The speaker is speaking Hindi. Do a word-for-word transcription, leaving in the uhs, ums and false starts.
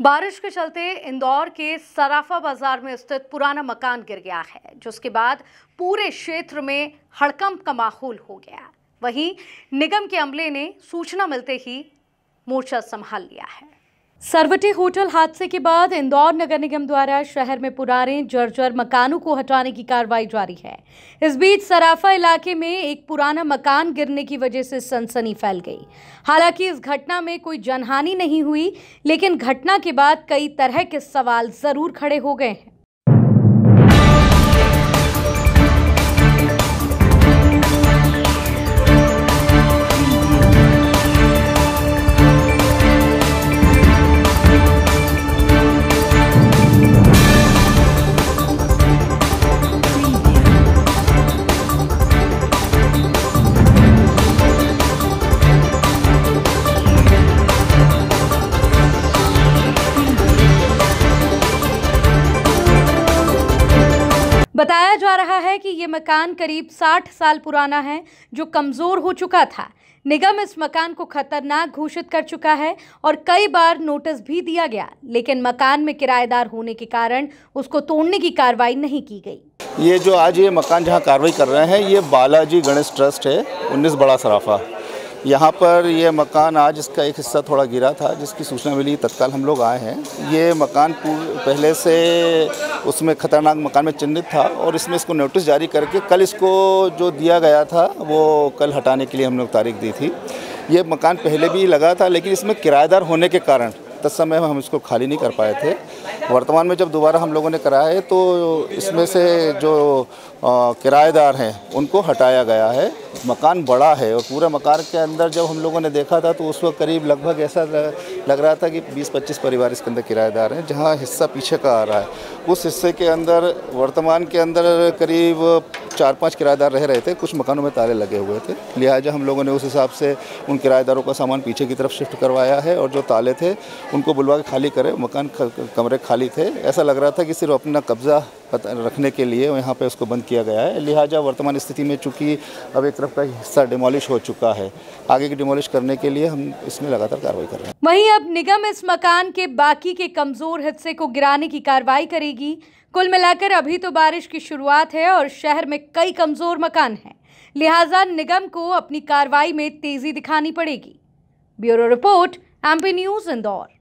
बारिश के चलते इंदौर के सराफा बाजार में स्थित पुराना मकान गिर गया है, जिसके बाद पूरे क्षेत्र में हड़कंप का माहौल हो गया। वहीं निगम के अमले ने सूचना मिलते ही मोर्चा संभाल लिया है। सरवटी होटल हादसे के बाद इंदौर नगर निगम द्वारा शहर में पुराने जर्जर मकानों को हटाने की कार्रवाई जारी है। इस बीच सराफा इलाके में एक पुराना मकान गिरने की वजह से सनसनी फैल गई। हालांकि इस घटना में कोई जनहानि नहीं हुई, लेकिन घटना के बाद कई तरह के सवाल जरूर खड़े हो गए हैं। बताया जा रहा है कि ये मकान करीब साठ साल पुराना है, जो कमजोर हो चुका था। निगम इस मकान को खतरनाक घोषित कर चुका है और कई बार नोटिस भी दिया गया, लेकिन मकान में किराएदार होने के कारण उसको तोड़ने की कार्रवाई नहीं की गई। ये जो आज ये मकान जहाँ कार्रवाई कर रहे हैं, ये बालाजी गणेश ट्रस्ट है, उन्नीस बड़ा सराफा। यहाँ पर ये मकान आज इसका एक हिस्सा थोड़ा गिरा था, जिसकी सूचना मिली, तत्काल हम लोग आए हैं। ये मकान पहले से उसमें खतरनाक मकान में चिन्हित था और इसमें इसको नोटिस जारी करके कल इसको जो दिया गया था वो कल हटाने के लिए हम लोग तारीख दी थी। ये मकान पहले भी लगा था, लेकिन इसमें किराएदार होने के कारण तत्समय हम इसको खाली नहीं कर पाए थे। वर्तमान में जब दोबारा हम लोगों ने कराया है तो इसमें से जो किराएदार हैं उनको हटाया गया है। मकान बड़ा है और पूरा मकान के अंदर जब हम लोगों ने देखा था तो उस वक्त करीब लगभग ऐसा लग रहा था कि बीस पच्चीस परिवार इसके अंदर किराएदार हैं। जहां हिस्सा पीछे का आ रहा है, उस हिस्से के अंदर वर्तमान के अंदर करीब चार पांच किराएदार रह रहे थे। कुछ मकानों में ताले लगे हुए थे, लिहाजा हम लोगों ने उस हिसाब से उन किराएदारों का सामान पीछे की तरफ शिफ्ट करवाया है और जो ताले थे उनको बुलवा के खाली करे। मकान कमरे खाली थे, ऐसा लग रहा था कि सिर्फ अपना कब्जा रखने के लिए यहाँ पे उसको बंद किया गया है। लिहाजा वर्तमान स्थिति में चूंकि अब एक तरफ का हिस्सा डिमोलिश हो चुका है, आगे की डिमोलिश करने के लिए हम इसमें लगातार कार्रवाई कर रहे हैं। वहीं अब निगम इस मकान के बाकी के कमजोर हिस्से को गिराने की कार्रवाई करेगी। कुल मिलाकर अभी तो बारिश की शुरुआत है और शहर में कई कमजोर मकान हैं, लिहाजा निगम को अपनी कार्रवाई में तेजी दिखानी पड़ेगी। Bureau report, MP news, Indore.